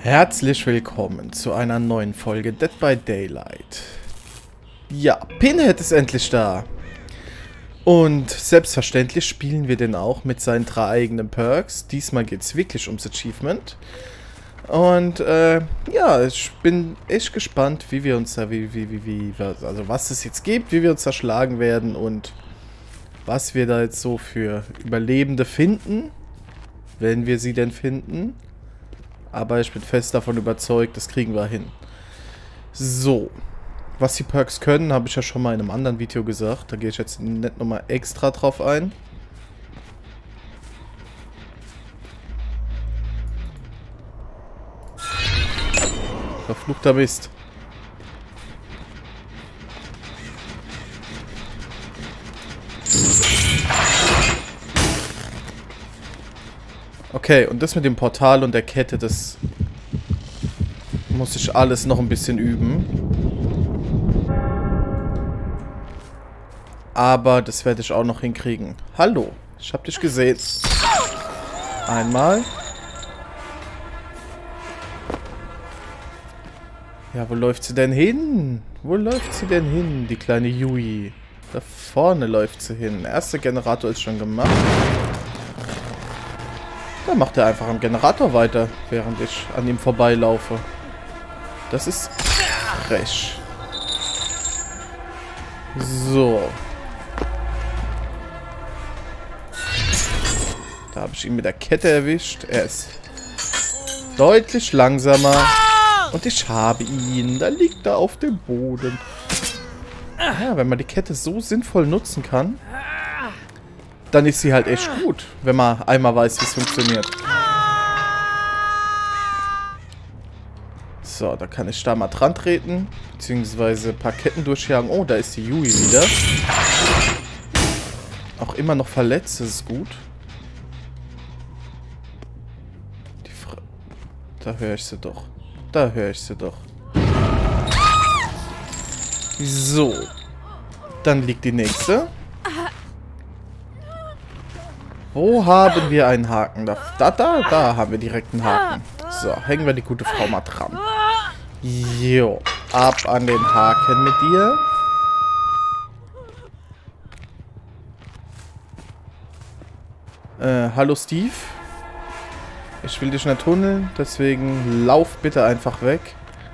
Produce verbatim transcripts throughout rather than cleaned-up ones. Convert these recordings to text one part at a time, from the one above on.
Herzlich willkommen zu einer neuen Folge Dead by Daylight. Ja, Pinhead ist endlich da. Und selbstverständlich spielen wir den auch mit seinen drei eigenen Perks. Diesmal geht es wirklich ums Achievement. Und äh, ja, ich bin echt gespannt, wie wir uns da, wie, wie, wie, wie, also was es jetzt gibt, wie wir uns da schlagen werden und was wir da jetzt so für Überlebende finden, wenn wir sie denn finden. Aber ich bin fest davon überzeugt, das kriegen wir hin. So. Was die Perks können, habe ich ja schon mal in einem anderen Video gesagt. Da gehe ich jetzt nicht nochmal extra drauf ein. Verfluchter Mist. Okay, und das mit dem Portal und der Kette, das muss ich alles noch ein bisschen üben. Aber das werde ich auch noch hinkriegen. Hallo, ich habe dich gesehen. Einmal. Ja, wo läuft sie denn hin? Wo läuft sie denn hin, die kleine Yui? Da vorne läuft sie hin. Der erste Generator ist schon gemacht. Dann macht er einfach am Generator weiter, während ich an ihm vorbeilaufe. Das ist frech. So. Da habe ich ihn mit der Kette erwischt. Er ist deutlich langsamer. Und ich habe ihn. Da liegt er auf dem Boden. Ja, wenn man die Kette so sinnvoll nutzen kann, dann ist sie halt echt gut, wenn man einmal weiß, wie es funktioniert. So, da kann ich da mal dran treten, beziehungsweise ein paar Ketten durchjagen. Oh, da ist die Yui wieder. Auch immer noch verletzt, das ist gut. Die Fra da höre ich sie doch. Da höre ich sie doch. So. Dann liegt die nächste. Wo haben wir einen Haken? Da, da, da, da haben wir direkt einen Haken. So, hängen wir die gute Frau mal dran. Jo, ab an den Haken mit dir. Äh, hallo Steve. Ich will dich nicht tunneln, deswegen lauf bitte einfach weg.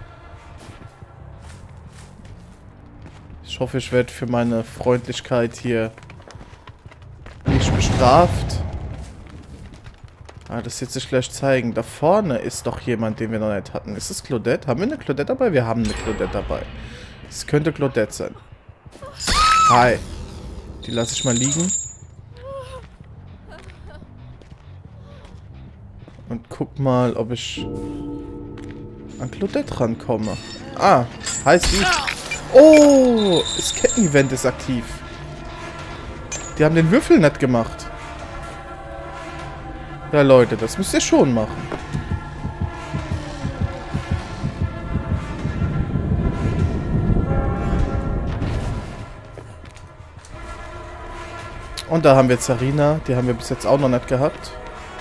Ich hoffe, ich werde für meine Freundlichkeit hier nicht bestraft. Ah, das wird sich gleich zeigen. Da vorne ist doch jemand, den wir noch nicht hatten. Ist es Claudette? Haben wir eine Claudette dabei? Wir haben eine Claudette dabei. Es könnte Claudette sein. Hi. Die lasse ich mal liegen. Und guck mal, ob ich an Claudette rankomme. Ah, hi Steve. Oh, das Kettenevent ist aktiv. Die haben den Würfel nicht gemacht. Ja, Leute, das müsst ihr schon machen. Und da haben wir Zarina. Die haben wir bis jetzt auch noch nicht gehabt.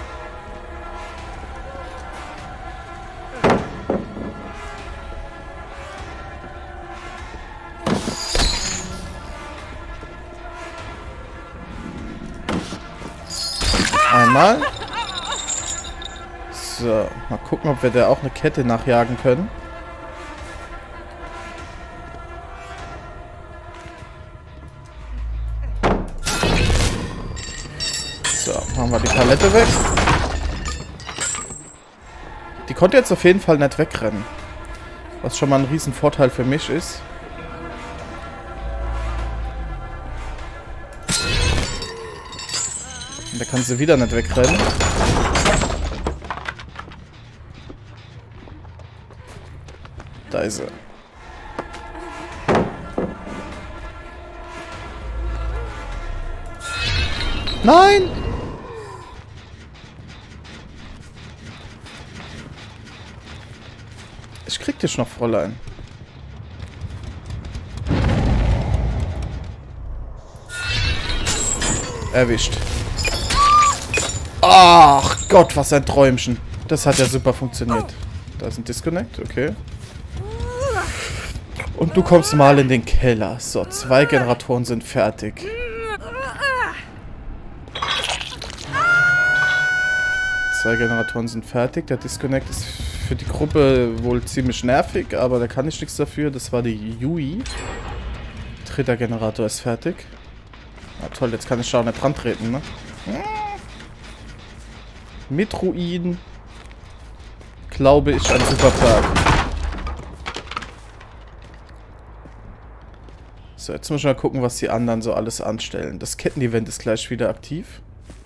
Einmal. So, mal gucken, ob wir da auch eine Kette nachjagen können. So, machen wir die Palette weg. Die konnte jetzt auf jeden Fall nicht wegrennen. Was schon mal ein riesen Vorteil für mich ist. Und da kann sie wieder nicht wegrennen. Da ist sie. Nein! Ich krieg dich noch, Fräulein. Erwischt. Ach Gott, was ein Träumchen. Das hat ja super funktioniert. Da ist ein Disconnect, okay. Und du kommst mal in den Keller. So, zwei Generatoren sind fertig. Zwei Generatoren sind fertig. Der Disconnect ist für die Gruppe wohl ziemlich nervig, aber da kann ich nichts dafür. Das war die Yui. Dritter Generator ist fertig. Na toll, jetzt kann ich schon nicht dran treten, ne? Mit Ruinen. Glaube ich, ein super Perk. So, jetzt muss ich mal gucken, was die anderen so alles anstellen. Das Kettenevent ist gleich wieder aktiv.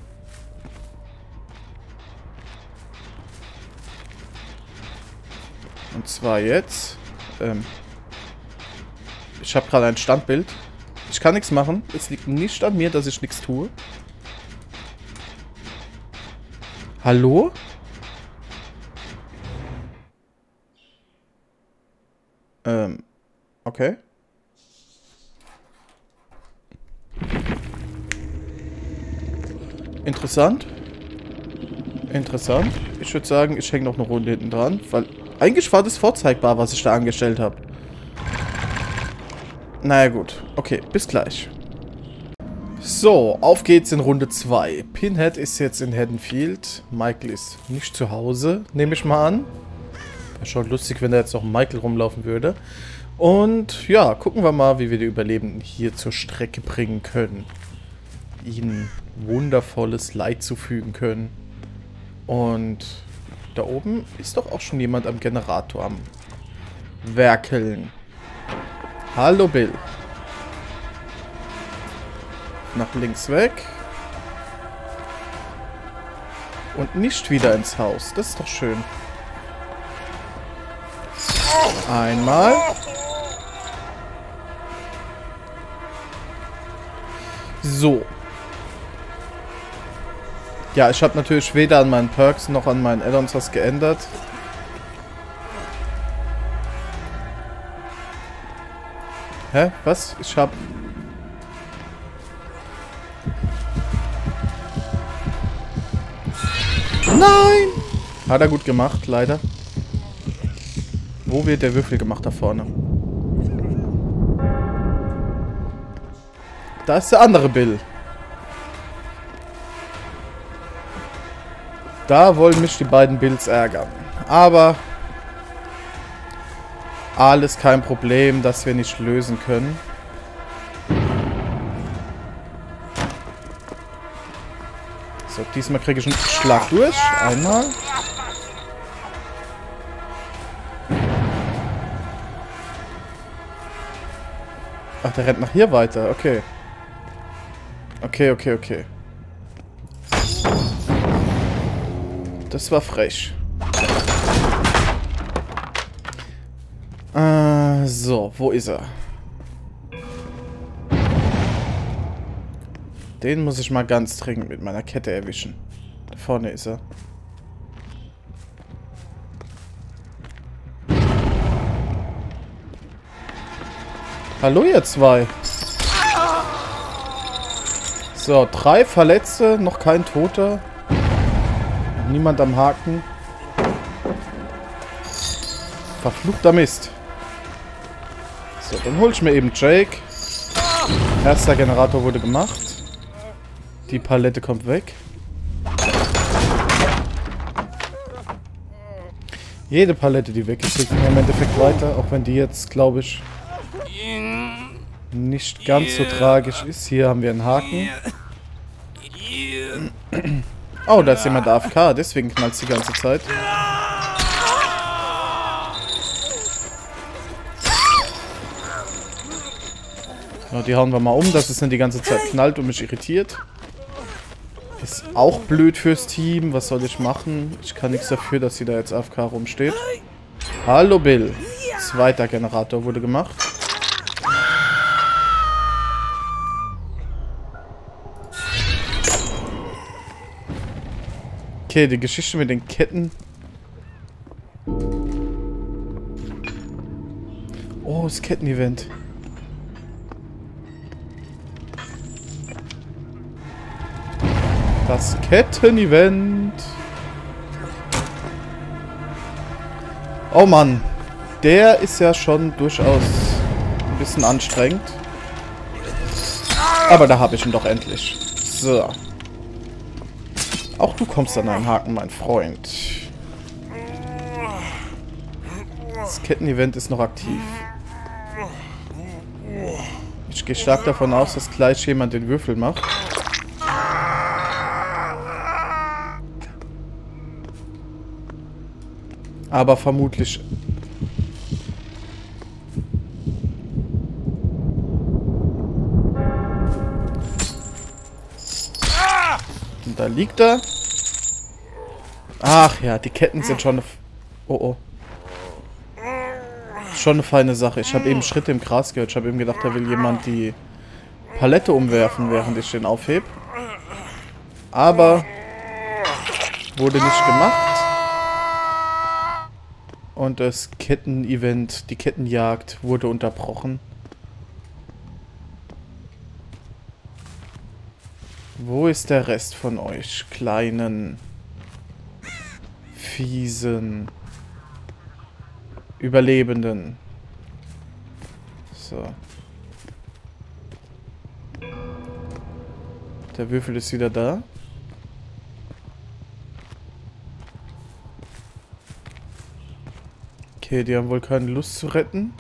Und zwar jetzt. Ähm, ich habe gerade ein Standbild. Ich kann nichts machen. Es liegt nicht an mir, dass ich nichts tue. Hallo? Ähm, okay. Interessant. Interessant. Ich würde sagen, ich hänge noch eine Runde hinten dran, weil eigentlich war das vorzeigbar, was ich da angestellt habe. Naja gut. Okay, bis gleich. So, auf geht's in Runde zwei. Pinhead ist jetzt in Haddonfield. Michael ist nicht zu Hause, nehme ich mal an. Wäre schon lustig, wenn da jetzt noch ein Michael rumlaufen würde. Und ja, gucken wir mal, wie wir die Überlebenden hier zur Strecke bringen können. Ihnen wundervolles Leid zufügen können. Und da oben ist doch auch schon jemand am Generator am Werkeln. Hallo Bill. Nach links weg. Und nicht wieder ins Haus. Das ist doch schön. Einmal. So. Ja, ich habe natürlich weder an meinen Perks noch an meinen Add-ons was geändert. Hä? Was? Ich hab... Nein! Hat er gut gemacht, leider. Wo wird der Würfel gemacht da vorne? Da ist der andere Bill. Da wollen mich die beiden Bills ärgern. Aber alles kein Problem, das wir nicht lösen können. So, diesmal kriege ich einen Schlag durch. Einmal. Ach, der rennt nach hier weiter. Okay. Okay, okay, okay. Das war frech. Äh, so, wo ist er? Den muss ich mal ganz dringend mit meiner Kette erwischen. Da vorne ist er. Hallo ihr zwei. So, drei Verletzte, noch kein Toter. Niemand am Haken. Verfluchter Mist. So, dann hol ich mir eben Jake. Erster Generator wurde gemacht. Die Palette kommt weg. Jede Palette, die weg ist, hilft mir im Endeffekt weiter. Auch wenn die jetzt, glaube ich, nicht ganz so tragisch ist. Hier haben wir einen Haken. Oh, da ist jemand A F K. Deswegen knallt es die ganze Zeit. Ja, die hauen wir mal um, dass es nicht die ganze Zeit knallt und mich irritiert. Ist auch blöd fürs Team. Was soll ich machen? Ich kann nichts dafür, dass sie da jetzt A F K rumsteht. Hallo Bill. Zweiter Generator wurde gemacht. Okay, die Geschichte mit den Ketten. Oh, das Kettenevent. Das Kettenevent. Oh Mann. Der ist ja schon durchaus ein bisschen anstrengend. Aber da habe ich ihn doch endlich. So. Auch du kommst an einen Haken, mein Freund. Das Kettenevent ist noch aktiv. Ich gehe stark davon aus, dass gleich jemand den Würfel macht. Aber vermutlich... Und da liegt er. Ach ja, die Ketten sind schon eine... Oh oh. Schon eine feine Sache. Ich habe eben Schritte im Gras gehört. Ich habe eben gedacht, da will jemand die Palette umwerfen, während ich den aufhebe. Aber wurde nicht gemacht. Und das Kettenevent, die Kettenjagd wurde unterbrochen. Wo ist der Rest von euch, kleinen, fiesen Überlebenden? So. Der Würfel ist wieder da. Okay, die haben wohl keine Lust zu retten.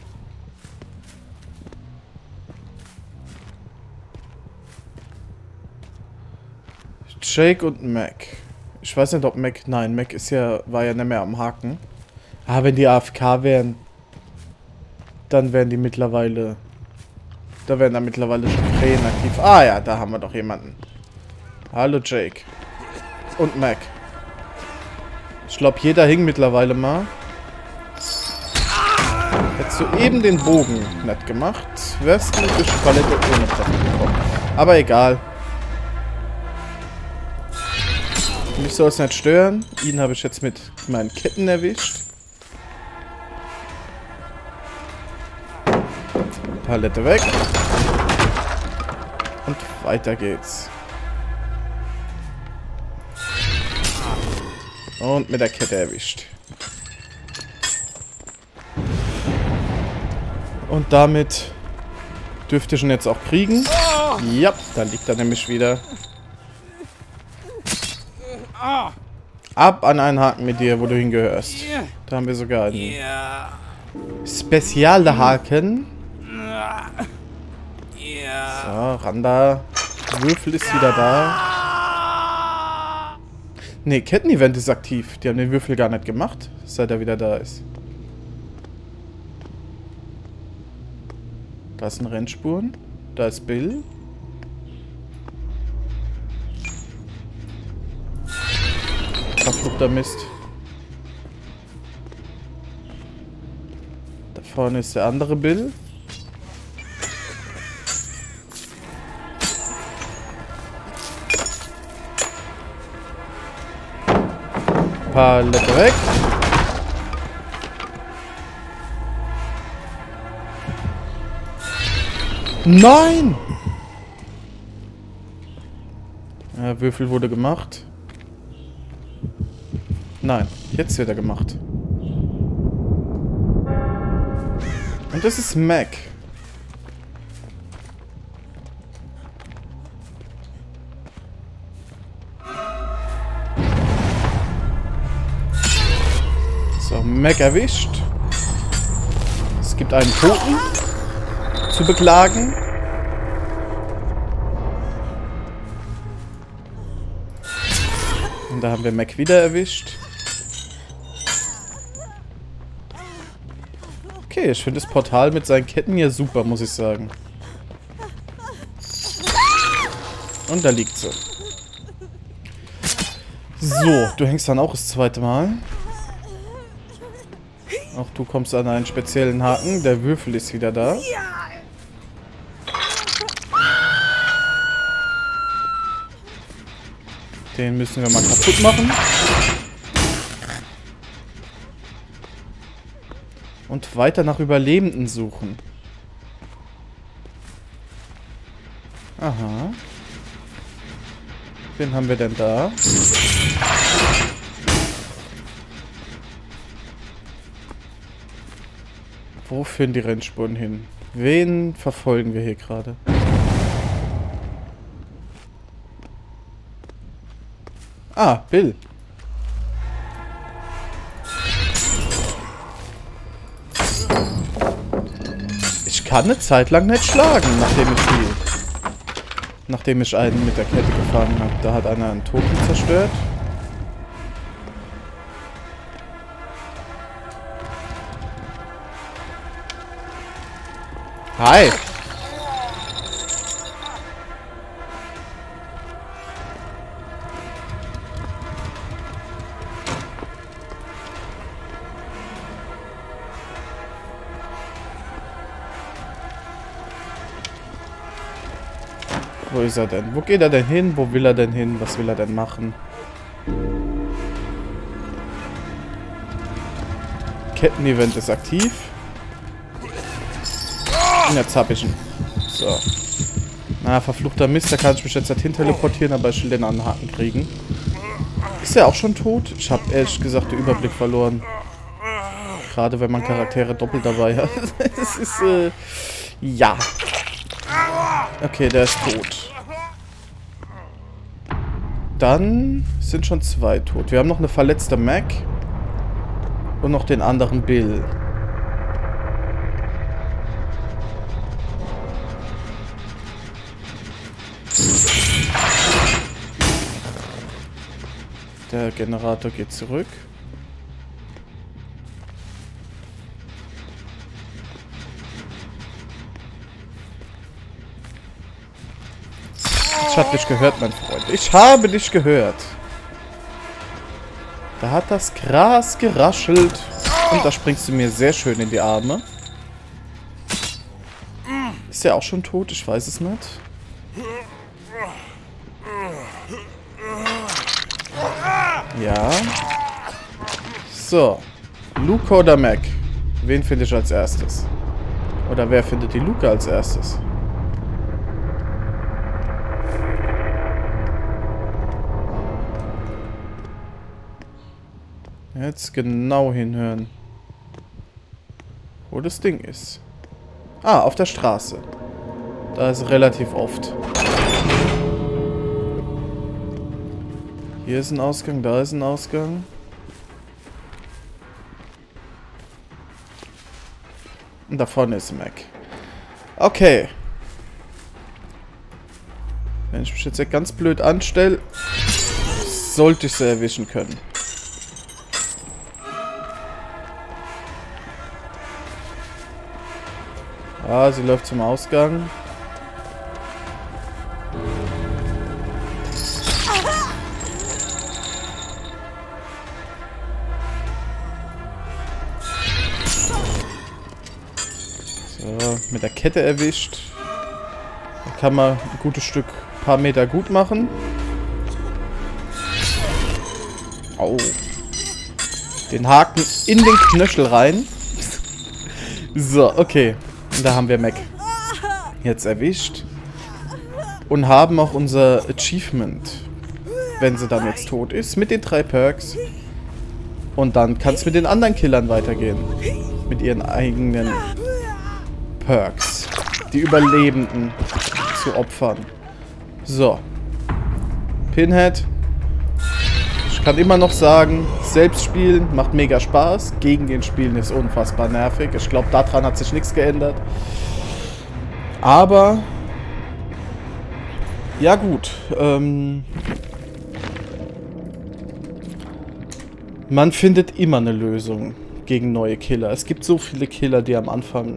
Jake und Mac. Ich weiß nicht, ob Mac... Nein, Mac ist ja, war ja nicht mehr am Haken. Ah, wenn die A F K wären, dann wären die mittlerweile... Da wären da mittlerweile schon Krähen aktiv. Ah ja, da haben wir doch jemanden. Hallo Jake. Und Mac. Ich glaube, jeder hing mittlerweile mal. Hättest du eben den Bogen nicht gemacht, wärst du durch die Palette ohne Treffen gekommen. Aber egal. Mich soll es nicht stören. Ihn habe ich jetzt mit meinen Ketten erwischt. Palette weg. Und weiter geht's. Und mit der Kette erwischt. Und damit dürfte ich ihn jetzt auch kriegen. Ja, da liegt er nämlich wieder. Ab an einen Haken mit dir, wo du hingehörst. Da haben wir sogar einen Spezialhaken. So, Randa. Würfel ist wieder da. Ne, Kettenevent ist aktiv. Die haben den Würfel gar nicht gemacht, seit er wieder da ist. Da sind Rennspuren. Da ist Bill. Verfluchter Mist. Da vorne ist der andere Bill. Palette weg. Nein! Ja, Würfel wurde gemacht. Nein, jetzt wird er gemacht. Und das ist Mac. So, Mac erwischt. Es gibt einen Toten zu beklagen. Und da haben wir Mac wieder erwischt. Okay, ich finde das Portal mit seinen Ketten hier super, muss ich sagen. Und da liegt sie. So, du hängst dann auch das zweite Mal. Auch du kommst an einen speziellen Haken. Der Würfel ist wieder da. Den müssen wir mal kaputt machen. Und weiter nach Überlebenden suchen. Aha. Wen haben wir denn da? Wo führen die Rennspuren hin? Wen verfolgen wir hier gerade? Ah, Bill. Ich kann eine Zeit lang nicht schlagen, nachdem ich die, nachdem ich einen mit der Kette gefangen habe. Da hat einer einen Token zerstört. Hi. Wo ist er denn? Wo geht er denn hin? Wo will er denn hin? Was will er denn machen? Kettenevent ist aktiv. Und jetzt hab ich ihn. So. Na, verfluchter Mist, da kann ich mich jetzt hin teleportieren, aber ich will den Anhaken kriegen. Ist er auch schon tot? Ich habe ehrlich gesagt den Überblick verloren. Gerade wenn man Charaktere doppelt dabei hat. Es ist, äh... ja. Okay, der ist tot. Dann sind schon zwei tot. Wir haben noch eine verletzte Mac. Und noch den anderen Bill. Der Generator geht zurück. Ich habe dich gehört, mein Freund. Ich habe dich gehört. Da hat das Gras geraschelt. Und da springst du mir sehr schön in die Arme. Ist er auch schon tot? Ich weiß es nicht. Ja. So. Luca oder Mac? Wen finde ich als erstes? Oder wer findet die Luca als erstes? Jetzt genau hinhören. Wo das Ding ist. Ah, auf der Straße. Da ist relativ oft. Hier ist ein Ausgang, da ist ein Ausgang. Und da vorne ist Mac. Okay. Wenn ich mich jetzt ganz blöd anstelle, sollte ich sie erwischen können. Ah, sie läuft zum Ausgang. So, mit der Kette erwischt. Da kann man ein gutes Stück, ein paar Meter gut machen. Au. Den Haken in den Knöchel rein. So, okay. Und da haben wir Mac jetzt erwischt. Und haben auch unser Achievement, wenn sie dann jetzt tot ist, mit den drei Perks. Und dann kann es mit den anderen Killern weitergehen. Mit ihren eigenen Perks. Die Überlebenden zu opfern. So. Pinhead. Ich kann immer noch sagen, selbst spielen macht mega Spaß. Gegen den Spielen ist unfassbar nervig. Ich glaube, daran hat sich nichts geändert. Aber ja gut. Ähm, man findet immer eine Lösung gegen neue Killer. Es gibt so viele Killer, die am Anfang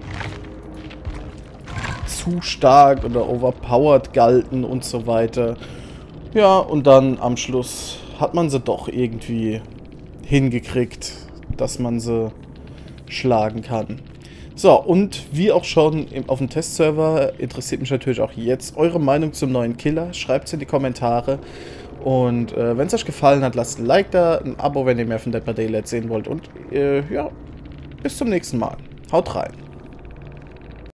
zu stark oder overpowered galten und so weiter. Ja, und dann am Schluss hat man sie doch irgendwie hingekriegt, dass man sie schlagen kann. So, und wie auch schon im, auf dem Testserver interessiert mich natürlich auch jetzt eure Meinung zum neuen Killer. Schreibt es in die Kommentare. Und äh, wenn es euch gefallen hat, lasst ein Like da, ein Abo, wenn ihr mehr von Dead by Daylight sehen wollt. Und äh, ja, bis zum nächsten Mal. Haut rein.